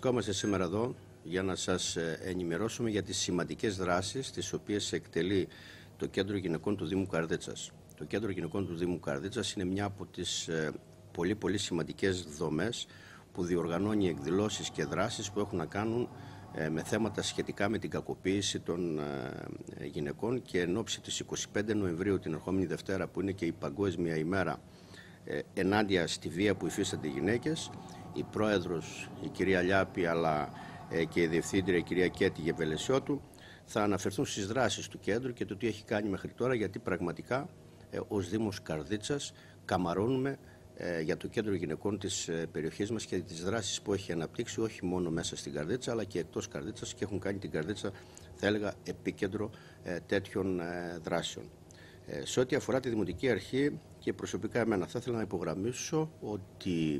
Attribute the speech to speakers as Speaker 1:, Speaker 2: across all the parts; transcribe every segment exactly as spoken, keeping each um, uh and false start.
Speaker 1: Βρισκόμαστε σήμερα εδώ για να σας ενημερώσουμε για τις σημαντικές δράσεις τις οποίες εκτελεί το Κέντρο Γυναικών του Δήμου Καρδίτσας. Το Κέντρο Γυναικών του Δήμου Καρδίτσας είναι μια από τις πολύ πολύ σημαντικές δομές που διοργανώνει εκδηλώσεις και δράσεις που έχουν να κάνουν με θέματα σχετικά με την κακοποίηση των γυναικών, και εν ώψη της εικοστή πέμπτη Νοεμβρίου, την ερχόμενη Δευτέρα, που είναι και η Παγκόσμια ημέρα ενάντια στη βία που υφίστανται οι γυναίκες, η πρόεδρος, η κυρία Λιάπη, αλλά και η διευθύντρια, η κυρία Κέτη Γεβελεσιώτου, θα αναφερθούν στις δράσεις του κέντρου και το τι έχει κάνει μέχρι τώρα, γιατί πραγματικά ως Δήμος Καρδίτσας καμαρώνουμε για το Κέντρο Γυναικών της περιοχής μας και τις δράσεις που έχει αναπτύξει όχι μόνο μέσα στην Καρδίτσα αλλά και εκτός Καρδίτσας, και έχουν κάνει την Καρδίτσα, θα έλεγα, επίκεντρο τέτοιων δράσεων. Σε ό,τι αφορά τη Δημοτική Αρχή και προσωπικά εμένα, θα ήθελα να υπογραμμίσω ότι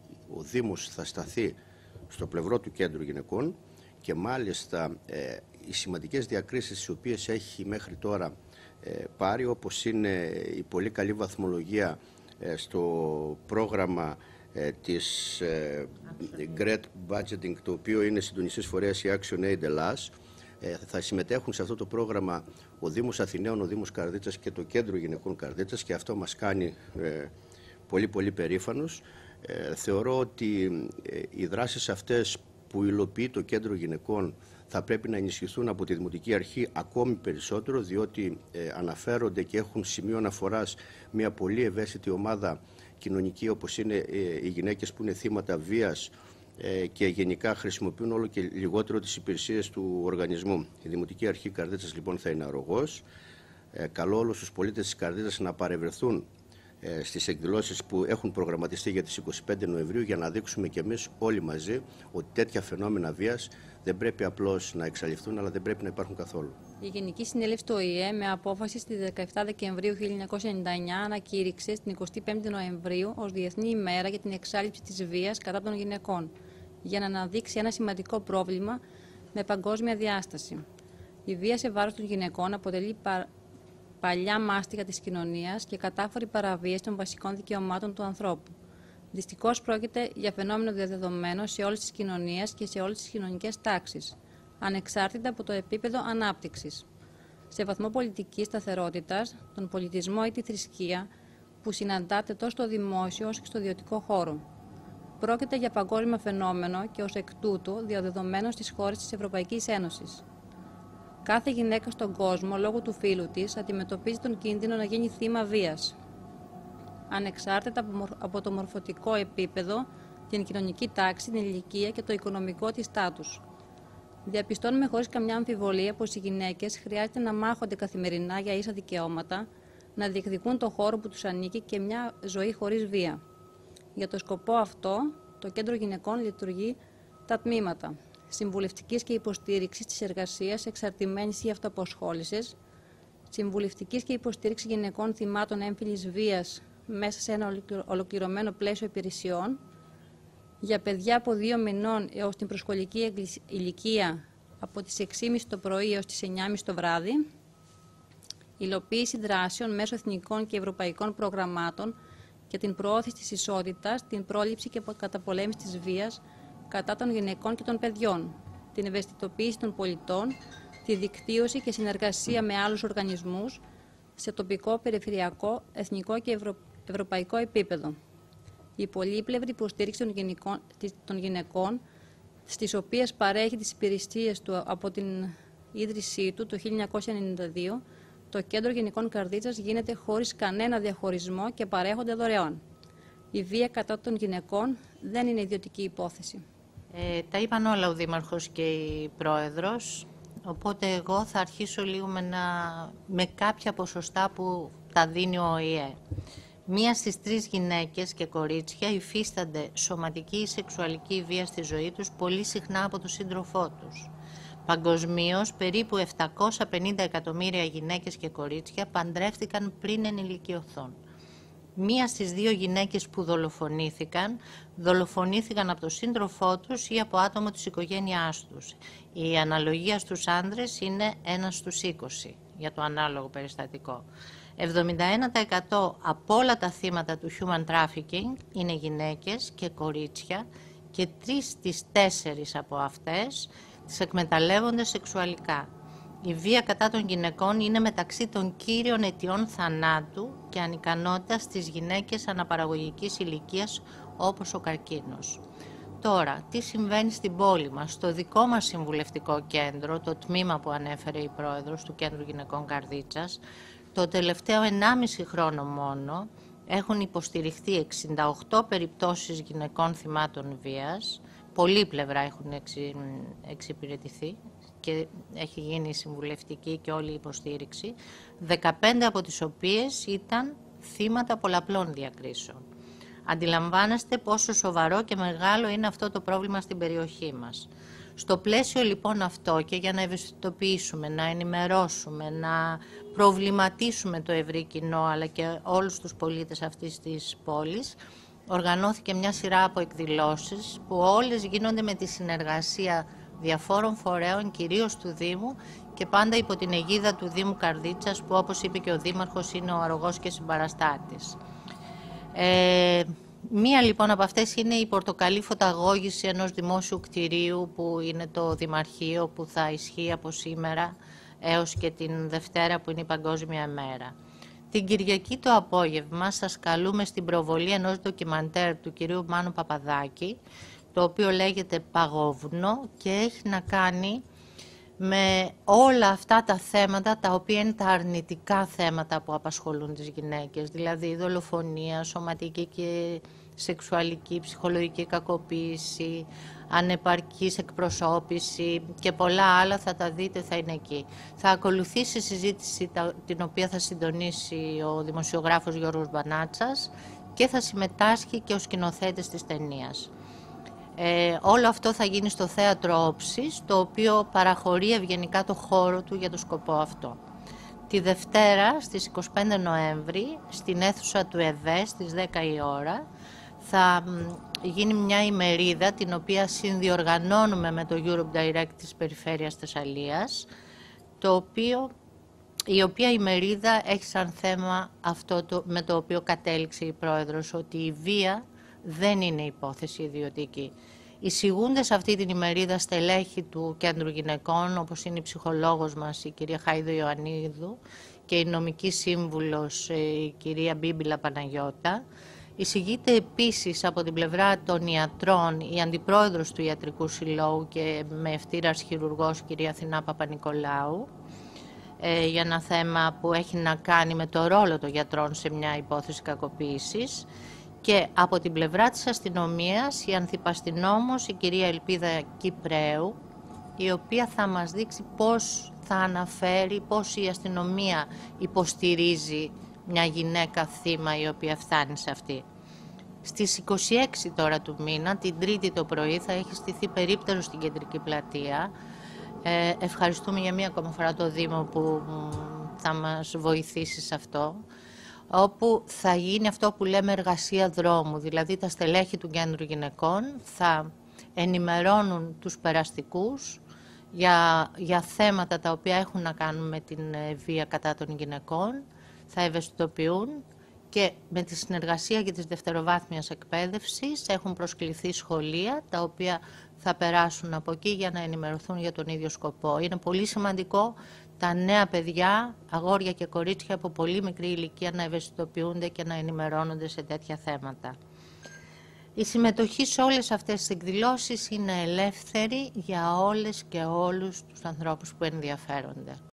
Speaker 1: ο Δήμος θα σταθεί στο πλευρό του Κέντρου Γυναικών, και μάλιστα ε, οι σημαντικές διακρίσεις τις οποίες έχει μέχρι τώρα ε, πάρει, όπως είναι η πολύ καλή βαθμολογία ε, στο πρόγραμμα ε, της ε, Great Budgeting, το οποίο είναι συντονιστής φορέας η Action Aid Ελλάς. Ε, θα συμμετέχουν σε αυτό το πρόγραμμα ο Δήμος Αθηναίων, ο Δήμος Καρδίτσας και το Κέντρο Γυναικών Καρδίτσας, και αυτό μας κάνει ε, πολύ πολύ περήφανος. Ε, θεωρώ ότι ε, οι δράσεις αυτές που υλοποιεί το Κέντρο Γυναικών θα πρέπει να ενισχυθούν από τη Δημοτική Αρχή ακόμη περισσότερο, διότι ε, αναφέρονται και έχουν σημείο αναφοράς μια πολύ ευαίσθητη ομάδα κοινωνική, όπως είναι ε, οι γυναίκες που είναι θύματα βίας ε, και γενικά χρησιμοποιούν όλο και λιγότερο τις υπηρεσίες του οργανισμού. Η Δημοτική Αρχή Καρδίτσας λοιπόν θα είναι αρρωγός. Ε, καλώ όλους τους πολίτες της Καρδίτσας να παρευρεθούν στις εκδηλώσεις που έχουν προγραμματιστεί για τις εικοστή πέμπτη Νοεμβρίου, για να δείξουμε κι εμείς όλοι μαζί ότι τέτοια φαινόμενα βίας δεν πρέπει απλώς να εξαλειφθούν, αλλά δεν πρέπει να υπάρχουν καθόλου.
Speaker 2: Η Γενική Συνέλευση του Ο Η Ε, με απόφαση στις δεκαεπτά Δεκεμβρίου χίλια εννιακόσια ενενήντα εννιά, ανακήρυξε στην εικοστή πέμπτη Νοεμβρίου ως Διεθνή ημέρα για την εξάλληψη της βίας κατά των γυναικών, για να αναδείξει ένα σημαντικό πρόβλημα με παγκόσμια διάσταση. Η βία σε βάρος των γυναικών αποτελεί πα... παλιά μάστιγα της κοινωνίας και κατάφορη παραβίαση των βασικών δικαιωμάτων του ανθρώπου. Δυστυχώς πρόκειται για φαινόμενο διαδεδομένο σε όλες τις κοινωνίες και σε όλες τις κοινωνικές τάξεις, ανεξάρτητα από το επίπεδο ανάπτυξης. Σε βαθμό πολιτικής σταθερότητας, τον πολιτισμό ή τη θρησκεία που συναντάται τόσο στο δημόσιο όσο και στο ιδιωτικό χώρο. Πρόκειται για παγκόσμιο φαινόμενο και ως εκ τούτου διαδεδομένο στις χώρες της Ευρωπαϊκής Ένωσης. Κάθε γυναίκα στον κόσμο, λόγω του φύλου της, αντιμετωπίζει τον κίνδυνο να γίνει θύμα βίας, ανεξάρτητα από το μορφωτικό επίπεδο, την κοινωνική τάξη, την ηλικία και το οικονομικό της στάτους. Διαπιστώνουμε χωρίς καμιά αμφιβολία πως οι γυναίκες χρειάζεται να μάχονται καθημερινά για ίσα δικαιώματα, να διεκδικούν το χώρο που τους ανήκει και μια ζωή χωρίς βία. Για το σκοπό αυτό, το Κέντρο Γυναικών λειτουργεί τα τμήματα συμβουλευτικής και υποστήριξης της εργασίας εξαρτημένης ή αυτοαποσχόλησης, συμβουλευτικής και υποστήριξη γυναικών θυμάτων έμφυλης βίας μέσα σε ένα ολοκληρωμένο πλαίσιο υπηρεσιών, για παιδιά από δύο μηνών έως την προσχολική ηλικία από τις έξι και μισή το πρωί έως τις εννιά και μισή το βράδυ, υλοποίηση δράσεων μέσω εθνικών και ευρωπαϊκών προγραμμάτων για την προώθηση της ισότητας, την πρόληψη και καταπολέμηση της βίας κατά των γυναικών και των παιδιών, την ευαισθητοποίηση των πολιτών, τη δικτύωση και συνεργασία με άλλους οργανισμούς σε τοπικό, περιφερειακό, εθνικό και ευρω... ευρωπαϊκό επίπεδο. Η πολύπλευρη υποστήριξη των γυναικών, των γυναικών, στις οποίες παρέχει τις υπηρεσίες του από την ίδρυσή του το χίλια εννιακόσια ενενήντα δύο, το Κέντρο Γυναικών Καρδίτσας γίνεται χωρίς κανένα διαχωρισμό και παρέχονται δωρεάν. Η βία κατά των γυναικών δεν είναι ιδιωτική υπόθεση.
Speaker 3: Ε, τα είπαν όλα ο Δήμαρχος και η Πρόεδρος, οπότε εγώ θα αρχίσω λίγο με, να, με κάποια ποσοστά που τα δίνει ο Ο Η Ε. Μία στις τρεις γυναίκες και κορίτσια υφίστανται σωματική ή σεξουαλική βία στη ζωή τους πολύ συχνά από τον σύντροφό τους. Παγκοσμίως, περίπου επτακόσια πενήντα εκατομμύρια γυναίκες και κορίτσια παντρεύτηκαν πριν ενηλικιωθούν. Μία στις δύο γυναίκες που δολοφονήθηκαν, δολοφονήθηκαν από τον σύντροφό τους ή από άτομο της οικογένειάς τους. Η αναλογία στους άντρες είναι ένα στους είκοσι για το ανάλογο περιστατικό. εβδομήντα ένα τοις εκατό από όλα τα θύματα του human trafficking είναι γυναίκες και κορίτσια και τρεις στις τέσσερις από αυτές τις εκμεταλλεύονται σεξουαλικά. Η βία κατά των γυναικών είναι μεταξύ των κύριων αιτιών θανάτου και ανικανότητας στις γυναίκες αναπαραγωγικής ηλικίας, όπως ο καρκίνος. Τώρα, τι συμβαίνει στην πόλη μας, στο δικό μας συμβουλευτικό κέντρο, το τμήμα που ανέφερε η πρόεδρος του Κέντρου Γυναικών Καρδίτσας, το τελευταίο ενάμιση χρόνο μόνο έχουν υποστηριχθεί εξήντα οκτώ περιπτώσεις γυναικών θυμάτων βίας, πολλή πλευρά έχουν εξυ... εξυπηρετηθεί και έχει γίνει η συμβουλευτική και όλη η υποστήριξη, δεκαπέντε από τις οποίες ήταν θύματα πολλαπλών διακρίσεων. Αντιλαμβάνεστε πόσο σοβαρό και μεγάλο είναι αυτό το πρόβλημα στην περιοχή μας. Στο πλαίσιο λοιπόν αυτό και για να ευαισθητοποιήσουμε, να ενημερώσουμε, να προβληματίσουμε το ευρύ κοινό αλλά και όλους τους πολίτες αυτής της πόλης, οργανώθηκε μια σειρά από εκδηλώσεις που όλες γίνονται με τη συνεργασία διαφόρων φορέων, κυρίως του Δήμου και πάντα υπό την αιγίδα του Δήμου Καρδίτσας που, όπως είπε και ο Δήμαρχος, είναι ο αρρωγός και συμπαραστάτης. Ε, μία λοιπόν από αυτές είναι η πορτοκαλί φωταγώγηση ενός δημόσιου κτηρίου που είναι το Δημαρχείο, που θα ισχύει από σήμερα έως και την Δευτέρα που είναι η Παγκόσμια Μέρα. Την Κυριακή το απόγευμα σας καλούμε στην προβολή ενός ντοκιμαντέρ του κυρίου Μάνου Παπαδάκη, το οποίο λέγεται Παγόβουνο και έχει να κάνει με όλα αυτά τα θέματα τα οποία είναι τα αρνητικά θέματα που απασχολούν τις γυναίκες, δηλαδή δολοφονία, σωματική και σεξουαλική, ψυχολογική κακοποίηση, ανεπαρκής εκπροσώπηση και πολλά άλλα, θα τα δείτε, θα είναι εκεί. Θα ακολουθήσει η συζήτηση την οποία θα συντονίσει ο δημοσιογράφος Γιώργος Μπανάτσας και θα συμμετάσχει και ο σκηνοθέτης της ταινίας. Ε, όλο αυτό θα γίνει στο Θέατρο Όψης, το οποίο παραχωρεί ευγενικά το χώρο του για το σκοπό αυτό. Τη Δευτέρα στις είκοσι πέντε Νοέμβρη, στην αίθουσα του ΕΔΕ στις δέκα η ώρα, θα γίνει μια ημερίδα την οποία συνδιοργανώνουμε με το Europe Direct της Περιφέρειας Θεσσαλίας, το οποίο, η οποία ημερίδα έχει σαν θέμα αυτό το, με το οποίο κατέληξε η Πρόεδρος, ότι η βία δεν είναι υπόθεση ιδιωτική. Εισηγούνται σε αυτή την ημερίδα στελέχη του Κέντρου Γυναικών, όπως είναι η ψυχολόγος μας, η κυρία Χάιδο Ιωαννίδου, και η νομική σύμβουλος, η κυρία Μπίμπιλα Παναγιώτα. Εισηγείται επίσης από την πλευρά των ιατρών η αντιπρόεδρος του Ιατρικού Συλλόγου και με ευτήρας χειρουργός, κυρία Αθηνά Παπα-Νικολάου, ε, για ένα θέμα που έχει να κάνει με το ρόλο των γιατρών σε μια υπόθεση κακοποίησης. Και από την πλευρά της αστυνομίας η ανθιπαστινόμος, η κυρία Ελπίδα Κυπρέου, η οποία θα μας δείξει πώς θα αναφέρει, πώς η αστυνομία υποστηρίζει μια γυναίκα θύμα η οποία φτάνει σε αυτή. Στις είκοσι έξι τώρα του μήνα, την Τρίτη το πρωί, θα έχει στηθεί περίπτερο στην Κεντρική Πλατεία. Ε, ευχαριστούμε για μία ακόμα φορά το Δήμο που θα μας βοηθήσει σε αυτό, όπου θα γίνει αυτό που λέμε εργασία δρόμου, δηλαδή τα στελέχη του Κέντρου Γυναικών θα ενημερώνουν τους περαστικούς για, για θέματα τα οποία έχουν να κάνουν με την βία κατά των γυναικών, θα ευαισθητοποιούν και με τη συνεργασία και της δευτεροβάθμιας εκπαίδευσης έχουν προσκληθεί σχολεία τα οποία θα περάσουν από εκεί για να ενημερωθούν για τον ίδιο σκοπό. Είναι πολύ σημαντικό τα νέα παιδιά, αγόρια και κορίτσια από πολύ μικρή ηλικία να ευαισθητοποιούνται και να ενημερώνονται σε τέτοια θέματα. Η συμμετοχή σε όλες αυτές τις εκδηλώσεις είναι ελεύθερη για όλες και όλους τους ανθρώπους που ενδιαφέρονται.